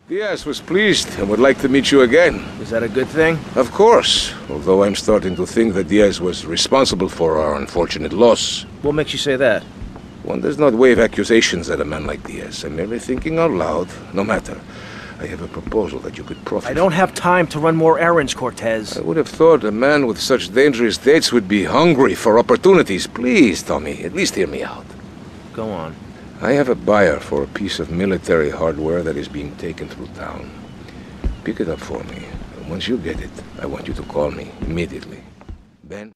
Diaz was pleased and would like to meet you again. Is that a good thing? Of course, although I'm starting to think that Diaz was responsible for our unfortunate loss. What makes you say that? One does not wave accusations at a man like Diaz. I'm merely thinking out loud. No matter. I have a proposal that you could profit. I don't have time to run more errands, Cortez. I would have thought a man with such dangerous dates would be hungry for opportunities. Please, Tommy, at least hear me out. Go on. I have a buyer for a piece of military hardware that is being taken through town. Pick it up for me. And once you get it, I want you to call me immediately. Ben?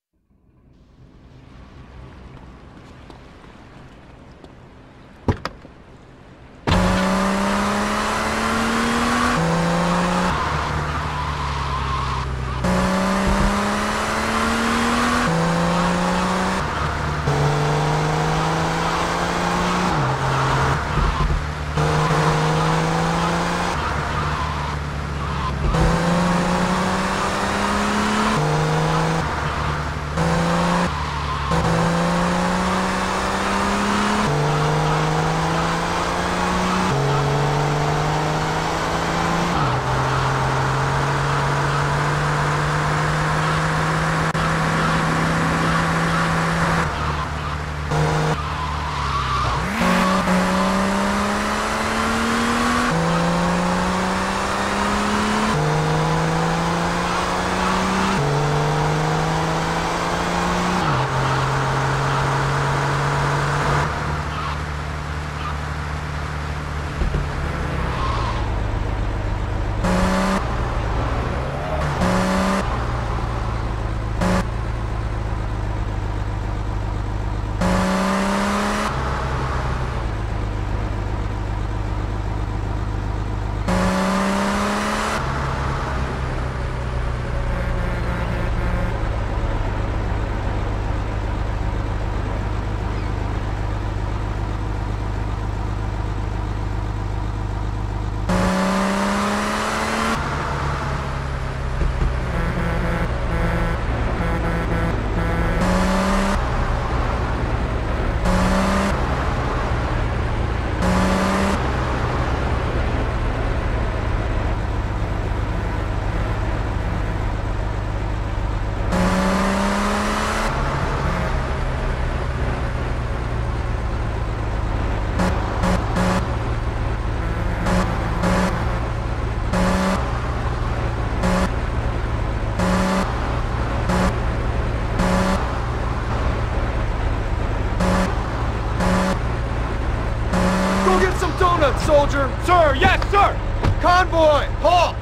Soldier! Sir, yes, sir! Convoy, halt!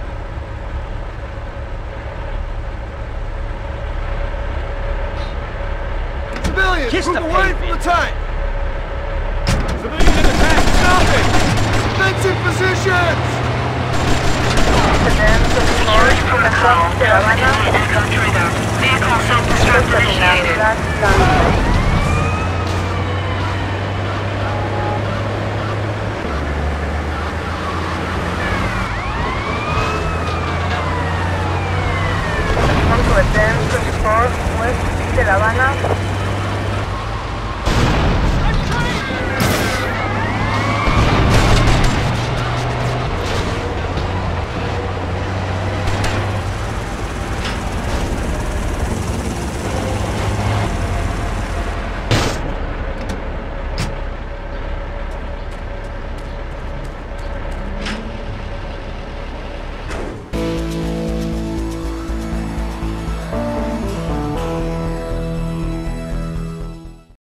Civilians, Kiss move the away pavement. from the tank! Civilians in attack! Stop it! Defensive positions! Vehicle self-destruct initiated. Advance 24 west de La Habana.